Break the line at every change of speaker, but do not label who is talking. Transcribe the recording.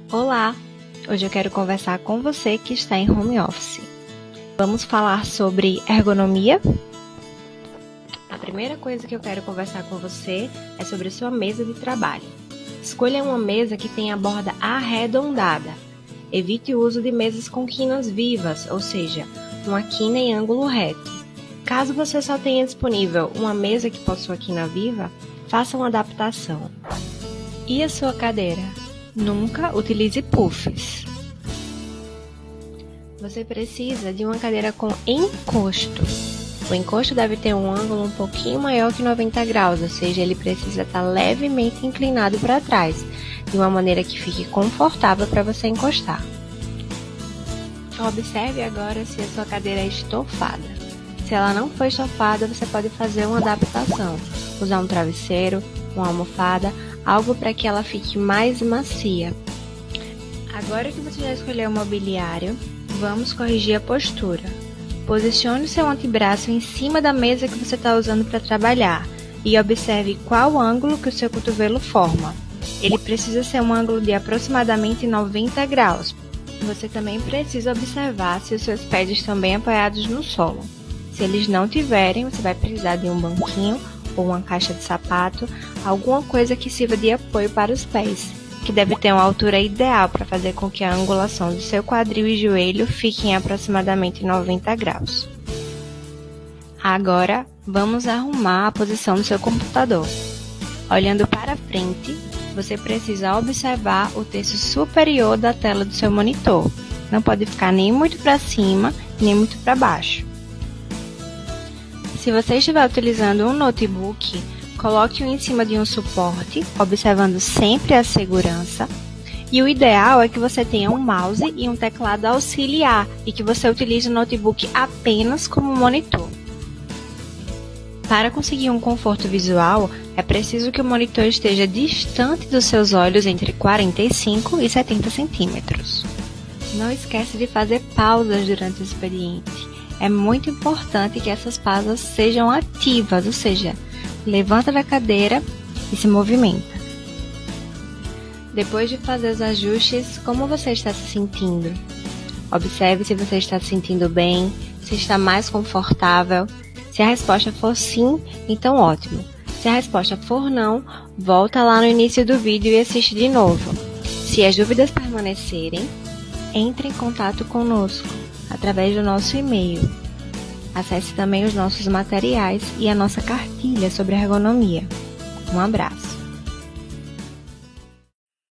Olá! Hoje eu quero conversar com você que está em home office. Vamos falar sobre ergonomia? A primeira coisa que eu quero conversar com você é sobre a sua mesa de trabalho. Escolha uma mesa que tenha a borda arredondada. Evite o uso de mesas com quinas vivas, ou seja, uma quina em ângulo reto. Caso você só tenha disponível uma mesa que possua quina viva, faça uma adaptação. E a sua cadeira? Nunca utilize puffs. Você precisa de uma cadeira com encosto. O encosto deve ter um ângulo um pouquinho maior que 90 graus, ou seja, ele precisa estar levemente inclinado para trás, de uma maneira que fique confortável para você encostar. Observe agora se a sua cadeira é estofada. Se ela não for estofada, você pode fazer uma adaptação, usar um travesseiro, uma almofada, algo para que ela fique mais macia. Agora que você já escolheu o mobiliário, vamos corrigir a postura. Posicione o seu antebraço em cima da mesa que você está usando para trabalhar e observe qual ângulo que o seu cotovelo forma. Ele precisa ser um ângulo de aproximadamente 90 graus. Você também precisa observar se os seus pés estão bem apoiados no solo. Se eles não tiverem, você vai precisar de um banquinho ou uma caixa de sapato, alguma coisa que sirva de apoio para os pés, que deve ter uma altura ideal para fazer com que a angulação do seu quadril e joelho fique em aproximadamente 90 graus. Agora, vamos arrumar a posição do seu computador. Olhando para frente, você precisa observar o terço superior da tela do seu monitor. Não pode ficar nem muito para cima, nem muito para baixo. Se você estiver utilizando um notebook, coloque-o em cima de um suporte, observando sempre a segurança. E o ideal é que você tenha um mouse e um teclado auxiliar e que você utilize o notebook apenas como monitor. Para conseguir um conforto visual, é preciso que o monitor esteja distante dos seus olhos entre 45 e 70 centímetros. Não esqueça de fazer pausas durante o expediente. É muito importante que essas pausas sejam ativas, ou seja, levanta da cadeira e se movimenta. Depois de fazer os ajustes, como você está se sentindo? Observe se você está se sentindo bem, se está mais confortável. Se a resposta for sim, então ótimo. Se a resposta for não, volta lá no início do vídeo e assiste de novo. Se as dúvidas permanecerem, entre em contato conosco através do nosso e-mail. Acesse também os nossos materiais e a nossa cartilha sobre ergonomia. Um abraço!